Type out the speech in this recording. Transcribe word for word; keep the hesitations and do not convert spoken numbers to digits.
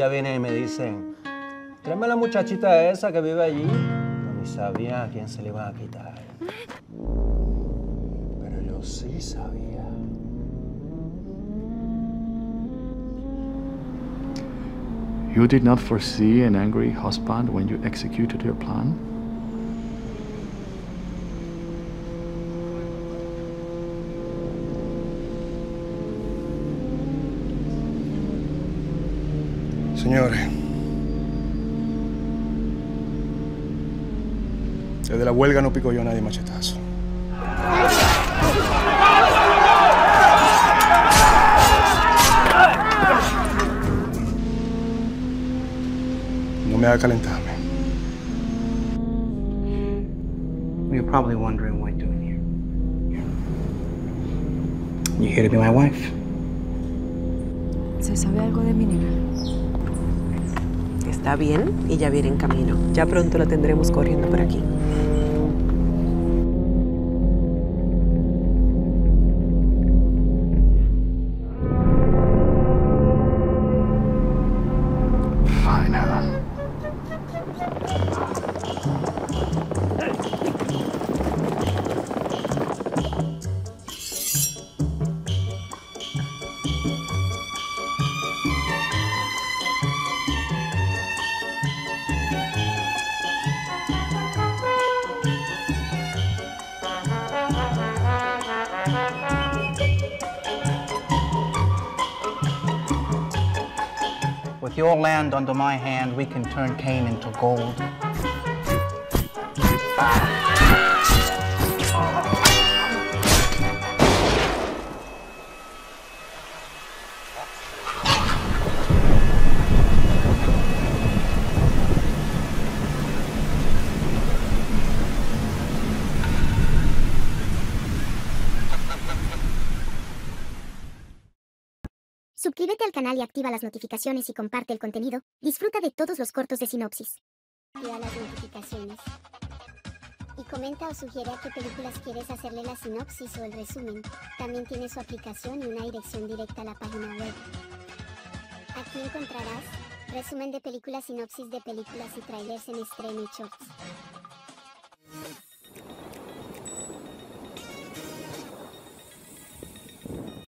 ya vienen y me dicen, tráeme a la muchachita esa que vive allí. No, ni sabía a quién se le iban a quitar. Pero yo sí sabía. You did not foresee an angry husband when you executed your plan? Señores, desde la huelga no pico yo a nadie machetazo. No me haga calentarme. You're probably wondering what I'm doing here. You're here to be my wife. ¿Se sabe algo de mi nena? Está bien y ya viene en camino. Ya pronto la tendremos corriendo por aquí. Fine, Helen. With your land under my hand, we can turn Cain into gold. Suscríbete al canal y activa las notificaciones y comparte el contenido. Disfruta de todos los cortos de Sinopsis. Activa las notificaciones. Y comenta o sugiere a qué películas quieres hacerle la sinopsis o el resumen. También tiene su aplicación y una dirección directa a la página web. Aquí encontrarás resumen de películas, sinopsis de películas y trailers en estreno y shorts.